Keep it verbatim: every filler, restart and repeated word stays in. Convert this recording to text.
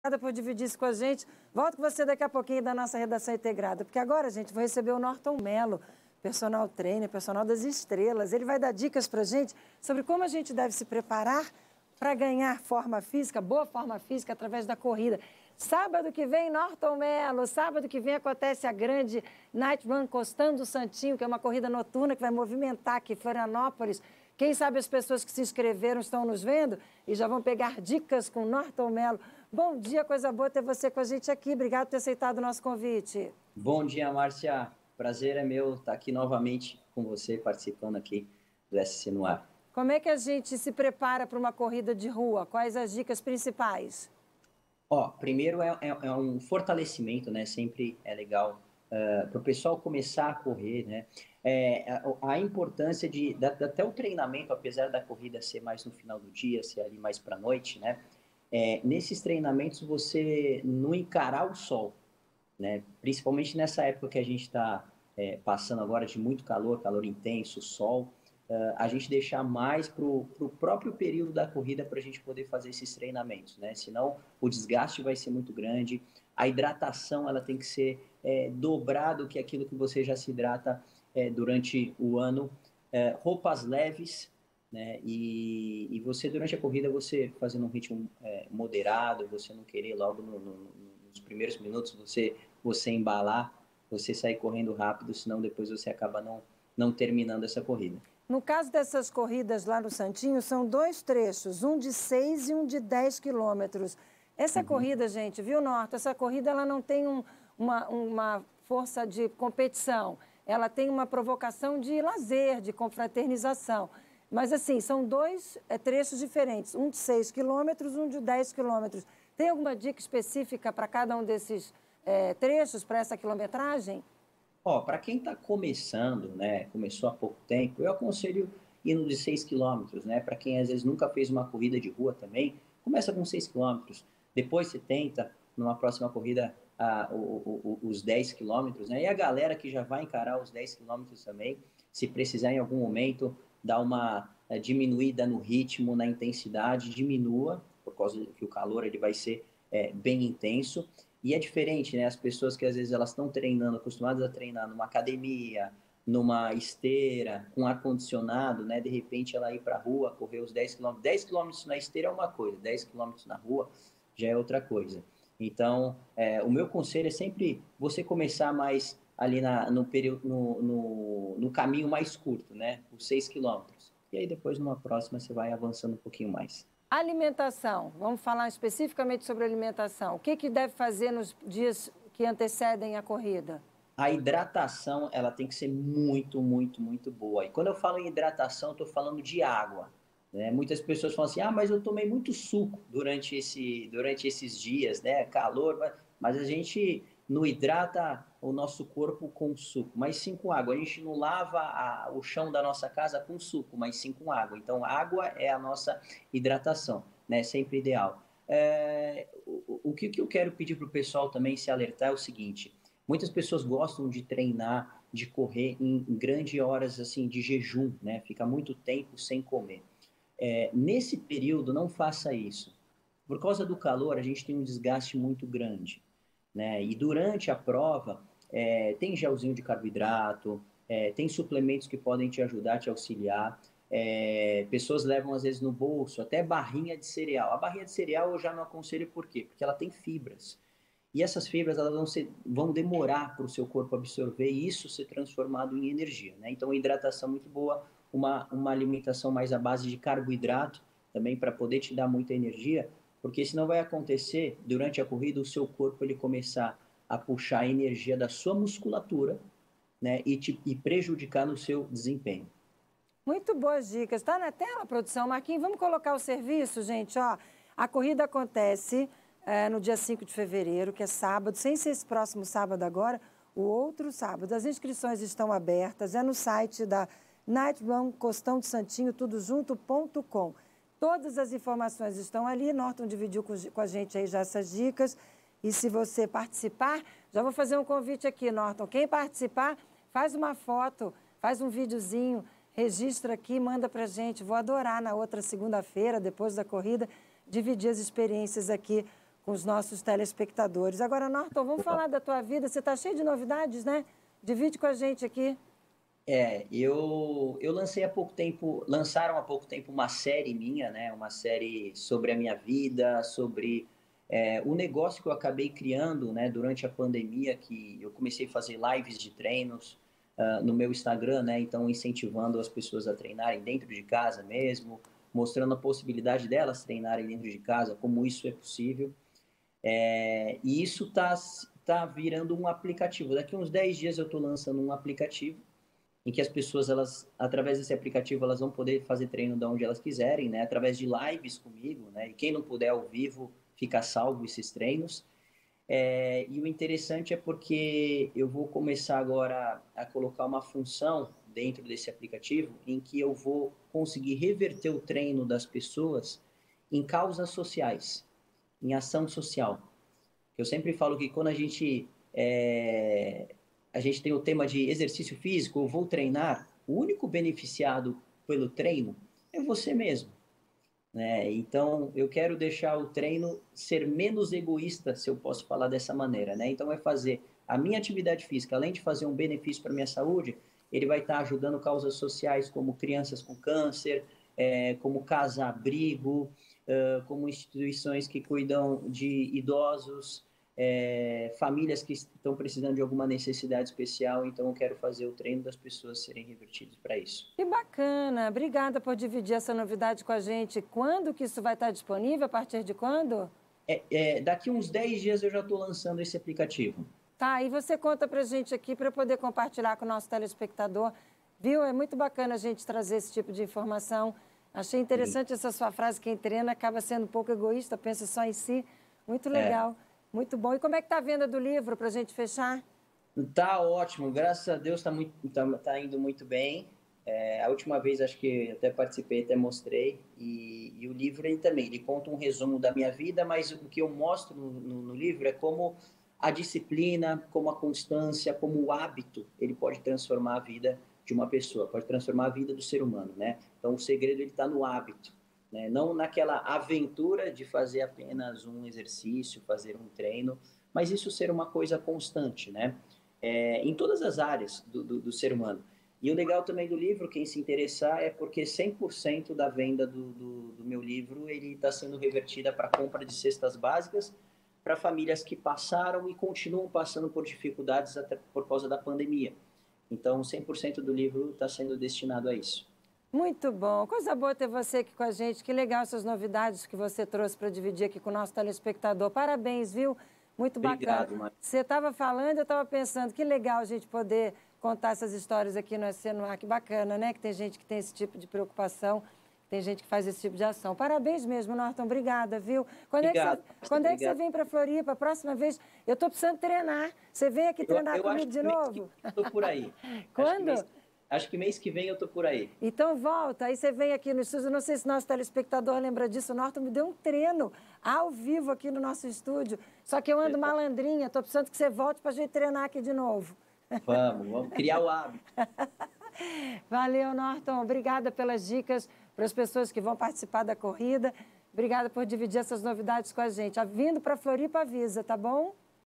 Obrigada por dividir isso com a gente. Volto com você daqui a pouquinho da nossa redação integrada, porque agora, gente, vou receber o Norton Mello, personal trainer, personal das estrelas. Ele vai dar dicas para a gente sobre como a gente deve se preparar para ganhar forma física, boa forma física, através da corrida. Sábado que vem, Norton Mello. Sábado que vem acontece a grande Night Run Costão do Santinho, que é uma corrida noturna que vai movimentar aqui Florianópolis. Quem sabe as pessoas que se inscreveram estão nos vendo e já vão pegar dicas com Norton Mello. Bom dia, coisa boa ter você com a gente aqui. Obrigado por ter aceitado o nosso convite. Bom dia, Márcia. Prazer é meu estar aqui novamente com você, participando aqui do S C no Ar. Como é que a gente se prepara para uma corrida de rua? Quais as dicas principais? Ó, primeiro é, é, é um fortalecimento, né? Sempre é legal uh, para o pessoal começar a correr, né? É, a, a importância de, da, até o treinamento, apesar da corrida ser mais no final do dia, ser ali mais para a noite, né? É, nesses treinamentos você não encarar o sol, né? Principalmente nessa época que a gente está é, passando agora de muito calor, calor intenso, sol, uh, a gente deixar mais para o próprio período da corrida para a gente poder fazer esses treinamentos, né? Senão o desgaste vai ser muito grande, a hidratação ela tem que ser é, dobrado que aquilo que você já se hidrata é, durante o ano, é, roupas leves, né? E, e você durante a corrida você fazendo um ritmo é, moderado, você não querer logo no, no, nos primeiros minutos você você embalar, você sair correndo rápido, senão depois você acaba não, não terminando essa corrida. No caso dessas corridas lá no Santinho, são dois trechos, um de seis e um de dez quilômetros. Essa uhum. corrida, gente, viu, Norton? Essa corrida ela não tem um, uma, uma força de competição, ela tem uma provocação de lazer, de confraternização. Mas, assim, são dois é, trechos diferentes, um de seis quilômetros, um de dez quilômetros. Tem alguma dica específica para cada um desses É, trechos para essa quilometragem? Ó, para quem está começando, né, começou há pouco tempo, eu aconselho indo de seis quilômetros, né? Para quem às vezes nunca fez uma corrida de rua também, começa com seis quilômetros. Depois você tenta, numa próxima corrida, ah, o, o, os dez quilômetros, né? E a galera que já vai encarar os dez quilômetros também, se precisar em algum momento dar uma é, diminuída no ritmo, na intensidade, diminua, por causa que o calor ele vai ser é, bem intenso. E é diferente, né? As pessoas que às vezes elas estão treinando, acostumadas a treinar numa academia, numa esteira, com ar-condicionado, né? De repente ela ir para a rua, correr os dez quilômetros. dez quilômetros na esteira é uma coisa, dez quilômetros na rua já é outra coisa. Então, é, o meu conselho é sempre você começar mais ali na, no, período, no, no, no caminho mais curto, né? Os seis quilômetros. E aí depois, numa próxima, você vai avançando um pouquinho mais. Alimentação, vamos falar especificamente sobre alimentação. O que, que deve fazer nos dias que antecedem a corrida? A hidratação, ela tem que ser muito, muito, muito boa. E quando eu falo em hidratação, eu estou falando de água, né? Muitas pessoas falam assim, ah, mas eu tomei muito suco durante, esse, durante esses dias, né? Calor, mas a gente não hidrata o nosso corpo com suco, mas sim com água. A gente não lava a, o chão da nossa casa com suco, mas sim com água. Então, água é a nossa hidratação, né? Sempre ideal. É, o, o que, que eu quero pedir para o pessoal também se alertar é o seguinte, muitas pessoas gostam de treinar, de correr em, em grandes horas assim, de jejum, né? Fica muito tempo sem comer. É, nesse período, não faça isso. Por causa do calor, a gente tem um desgaste muito grande, né? E durante a prova, é, tem gelzinho de carboidrato, é, tem suplementos que podem te ajudar, te auxiliar. É, pessoas levam, às vezes, no bolso até barrinha de cereal. A barrinha de cereal eu já não aconselho por quê? Porque ela tem fibras. E essas fibras elas vão, ser, vão demorar para o seu corpo absorver e isso ser transformado em energia, né? Então, hidratação muito boa, uma, uma alimentação mais à base de carboidrato, também para poder te dar muita energia, porque senão vai acontecer, durante a corrida, o seu corpo ele começar a puxar a energia da sua musculatura, né, e, te, e prejudicar no seu desempenho. Muito boas dicas. Está na tela, produção. Marquinhos, vamos colocar o serviço, gente? Ó, a corrida acontece é, no dia cinco de fevereiro, que é sábado, sem ser esse próximo sábado agora, o outro sábado. As inscrições estão abertas, é no site da Night Run Costão do Santinho, tudo junto ponto com. Todas as informações estão ali, Norton dividiu com a gente aí já essas dicas. E se você participar, já vou fazer um convite aqui, Norton. Quem participar, faz uma foto, faz um videozinho, registra aqui, manda pra gente. Vou adorar na outra segunda-feira, depois da corrida, dividir as experiências aqui com os nossos telespectadores. Agora, Norton, vamos falar da tua vida. Você está cheio de novidades, né? Divide com a gente aqui. É, eu, eu lancei há pouco tempo, lançaram há pouco tempo uma série minha, né? Uma série sobre a minha vida, sobre é, o negócio que eu acabei criando, né? Durante a pandemia, que eu comecei a fazer lives de treinos uh, no meu Instagram, né? Então, incentivando as pessoas a treinarem dentro de casa mesmo, mostrando a possibilidade delas treinarem dentro de casa, como isso é possível. É, e isso está tá virando um aplicativo. Daqui a uns dez dias eu estou lançando um aplicativo em que as pessoas, elas, através desse aplicativo, elas vão poder fazer treino de onde elas quiserem, né? Através de lives comigo, né? E quem não puder ao vivo, fica salvo esses treinos. É, e o interessante é porque eu vou começar agora a colocar uma função dentro desse aplicativo em que eu vou conseguir reverter o treino das pessoas em causas sociais, em ação social. Eu sempre falo que quando a gente é, a gente tem o tema de exercício físico, eu vou treinar, o único beneficiado pelo treino é você mesmo, né? Então, eu quero deixar o treino ser menos egoísta, se eu posso falar dessa maneira, né? Então, é fazer a minha atividade física, além de fazer um benefício para a minha saúde, ele vai estar ajudando causas sociais como crianças com câncer, é, como casa-abrigo, uh, como instituições que cuidam de idosos, é, famílias que estão precisando de alguma necessidade especial. Então, eu quero fazer o treino das pessoas serem revertidos para isso. Que bacana! Obrigada por dividir essa novidade com a gente. Quando que isso vai estar disponível? A partir de quando? É, é, daqui uns dez dias eu já estou lançando esse aplicativo. Tá, e você conta pra gente aqui para eu poder compartilhar com o nosso telespectador. Viu? É muito bacana a gente trazer esse tipo de informação. Achei interessante Sim. essa sua frase, quem treina acaba sendo um pouco egoísta, pensa só em si. Muito legal, é. Muito bom. E como é que está a venda do livro, para a gente fechar? Tá ótimo, graças a Deus está tá, tá indo muito bem. É, a última vez, acho que até participei, até mostrei. E, e o livro ele também, ele conta um resumo da minha vida, mas o que eu mostro no, no, no livro é como a disciplina, como a constância, como o hábito, ele pode transformar a vida de uma pessoa, pode transformar a vida do ser humano, né? Então, o segredo está no hábito, né? Não naquela aventura de fazer apenas um exercício, fazer um treino, mas isso ser uma coisa constante, né? É, em todas as áreas do, do, do ser humano. E o legal também do livro, quem se interessar, é porque cem por cento da venda do, do, do meu livro ele está sendo revertida para compra de cestas básicas para famílias que passaram e continuam passando por dificuldades até por causa da pandemia. Então, cem por cento do livro está sendo destinado a isso. Muito bom. Coisa boa ter você aqui com a gente. Que legal essas novidades que você trouxe para dividir aqui com o nosso telespectador. Parabéns, viu? Muito bacana. Obrigado, Mãe. Você estava falando, eu estava pensando, que legal a gente poder contar essas histórias aqui no S C no Ar. Que bacana, né? Que tem gente que tem esse tipo de preocupação, tem gente que faz esse tipo de ação. Parabéns mesmo, Norton. Obrigada, viu? Quando Obrigado. é que você, quando é que você vem para Floripa? A próxima vez, eu estou precisando treinar. Você vem aqui treinar eu, eu comigo de novo? Eu estou por aí. Quando? Acho que, mês, acho que mês que vem eu estou por aí. Então volta, aí você vem aqui no estúdio. Não sei se nosso telespectador lembra disso. O Norton me deu um treino ao vivo aqui no nosso estúdio. Só que eu ando malandrinha. Estou precisando que você volte para a gente treinar aqui de novo. Vamos, vamos criar o hábito. Valeu, Norton. Obrigada pelas dicas para as pessoas que vão participar da corrida. Obrigada por dividir essas novidades com a gente. Vindo para Floripa, avisa, tá bom?